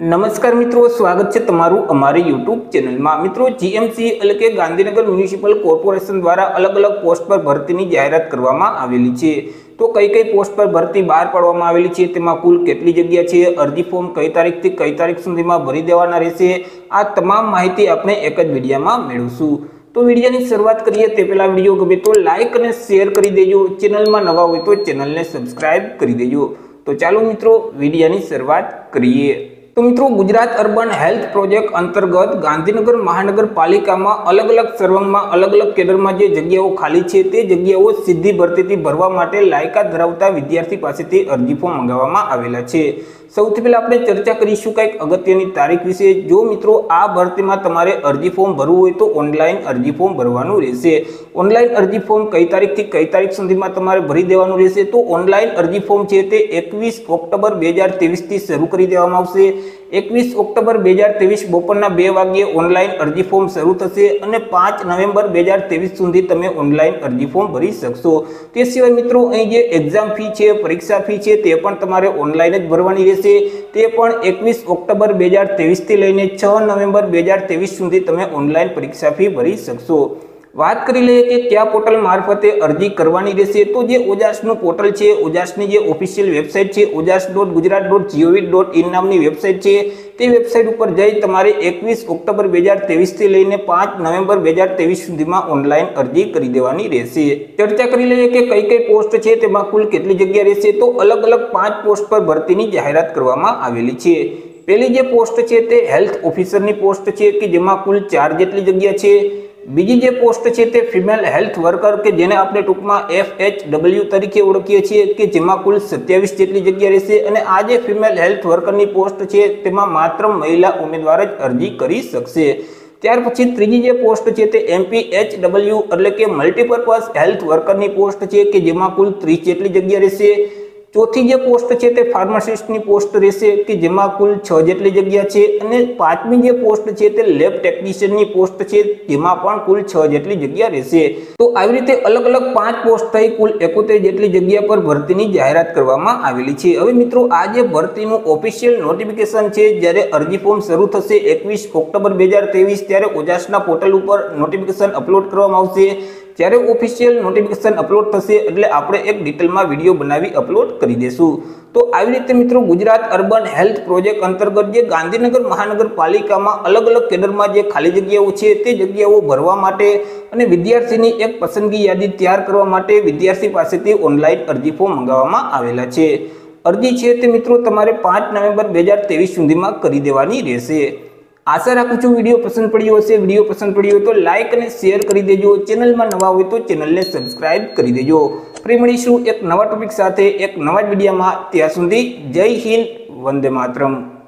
नमस्कार मित्रों, स्वागत है तमारू अमारी यूट्यूब चैनल में। मित्रों, जीएमसी એટલે કે ગાંધીનગર મ્યુનિસિપલ કોર્પોરેશન દ્વારા अलग अलग પોસ્ટ પર ભરતીની જાહેરાત કરવામાં આવેલી છે। તો કઈ કઈ પોસ્ટ પર ભરતી બહાર પાડવામાં આવેલી છે, તેમાં કુલ કેટલી જગ્યા છે, અરજી ફોર્મ કઈ તારીખથી કઈ તારીખ સુધીમાં ભરી દેવાના રહેશે, આ તમામ માહિતી આપણે એક જ વિડિયોમાં મેળવશું। तो वीडियो की शुरुआत करिए ते पहला वीडियो गमे तो लाइक और शेयर कर दीजिए, चैनल में नवा हो तो चैनल ने सब्सक्राइब कर दीजिए। तो चलो मित्रों वीडियो की शुरुआत करिए। तो मित्रों, गुजरात अर्बन हेल्थ प्रोजेक्ट अंतर्गत गांधीनगर महानगरपालिका में अलग अलग सर्वंग में अलग अलग केडर में जो जग्याओ खाली है ते जग्याओ सीधी भर्ती भरवा माटे लायकात धरावता विद्यार्थी पासेथी अरजी फॉर्म मंगाववामां आवेला छे। सौथी पहला आपणे चर्चा करीशुं कंईक अगत्यनी तारीख विषे। जो मित्रों आ भर्ती में तमारे अरजी फॉर्म भरवुं होय तो ऑनलाइन अरजी फॉर्म भरवानुं रहेशे। ऑनलाइन अरजी फॉर्म कई तारीख थी कई तारीख सुधीमां तमारे भरी देवानुं रहेशे। तो ऑनलाइन अरजी फॉर्म छे ते 21 ऑक्टोबर 2023 थी शरू करी देवामां आवशे। 21 ऑक्टोबर 2023 बपोરના 2 વાગ્યે ऑनलाइन अरजी फॉर्म शुरू थशे અને 5 नवेम्बर 2023 सुधी तमे ऑनलाइन अरजी फॉर्म भरी शकशो। ते सिवाय मित्रों અહીં જે एग्जाम फी छे, परीक्षा फी छे ते पण तमारे ऑनलाइन ज भरवानी रहेशे। ते पण 21 ऑक्टोबर 2023 थी लईने 6 नवेम्बर 2023 सुधी तमे ऑनलाइन परीक्षा फी भरी शकशो। बात करी लीए कि क्या पोर्टल मार्फते अरजी करवानी रहेशे। तो जे ओजासनु पोर्टल छे, ओजासनी जे ऑफिशियल वेबसाइट छे ojs.gujarat.gov.in नामनी वेबसाइट छे, ते वेबसाइट पर जई तमारे 21 ऑक्टोबर 2023 थी लईने 5 नवेम्बर 2023 सुधीमां ऑनलाइन अरजी करी देवानी रहेशे। चर्चा करी लीए कि कई कई पोस्ट छे, तेमां कुल केटली जग्या रहेशे। तो अलग अलग 5 पोस्ट पर भरतीनी जाहेरात करवामां आवेली छे। पहली जे पोस्ट छे ते हेल्थ ऑफिसरनी पोस्ट छे कि जेमां कुल 4 जेटली जग्या छे। बीजी जे पोस्ट छे ते फीमेल हेल्थ वर्कर के जेने आपणे टूंकमां FHW तरीके ओळखीए छीए कि जेमां कुल 27 जेटली जग्या रहेशे। अने आ जे फीमेल हेल्थ वर्करनी पोस्ट छे तेमां मात्र महिला उमेदवार ज अरजी करी शकशे। त्यार पछी त्रीजी जे पोस्ट छे ते MPHW એટલે કે મલ્ટીપર્પઝ हेल्थ वर्करनी पोस्ट छे कि जेमां कुल 30 जेटली जग्या रहेशे। चौथी जे पोस्ट छे ते फार्मासिस्टनी पोस्ट रहेशे कि जेमां कुल 6 जेटली जग्या छे। अने पांचमी जे पोस्ट छे ते लेब टेक्निशियननी पोस्ट छे, जेमां पण कुल 6 जेटली जग्या रहेशे। तो આવી રીતે अलग अलग 5 पोस्ट થઈ कुल 71 જેટલી જગ્યા પર ભરતીની જાહેરાત કરવામાં આવેલી છે। હવે મિત્રો આ જે ભરતીનું ઓફિશિયલ નોટિફિકેશન છે, જ્યારે અરજી ફોર્મ શરૂ થશે 21 ઓક્ટોબર 2023 ત્યારે ઓજાસના પોર્ટલ ઉપર નોટિફિકેશન અપલોડ કરવામાં આવશે। જ્યારે ઓફિશિયલ નોટિફિકેશન અપલોડ થશે એટલે આપણે એક ડિટેલમાં વિડીયો બનાવી અપલોડ કરી દેશું। તો આવી રીતે મિત્રો ગુજરાત અર્બન હેલ્થ પ્રોજેક્ટ અંતર્ગત જે ગાંધીનગર મહાનગરપાલિકામાં અલગ અલગ કેડરમાં જે ખાલી જગ્યાઓ છે તે જગ્યાઓ ભરવા માટે અને વિદ્યાર્થીની એક પસંદગી યાદી તૈયાર કરવા માટે વિદ્યાર્થી પાસેથી ઓનલાઈન અરજી ફોર્મ મંગાવવામાં આવેલા છે। અરજી છે તે મિત્રો તમારે 5 નવેમ્બર 2023 સુધીમાં કરી દેવાની રહેશે। आशा राखું છું वीडियो पसंद पड़્યો હશે। वीडियो पसंद पड़્યો હોય તો लाइक અને शेयर કરી દેજો, चैनल में नवा હોય તો चैनल ने सब्सक्राइब કરી દેજો। ફરી મળીશું એક નવા ટોપિક સાથે એક નવા જ વિડિયોમાં। ત્યાં સુધી જય હિન્દ, વંદે માતરમ।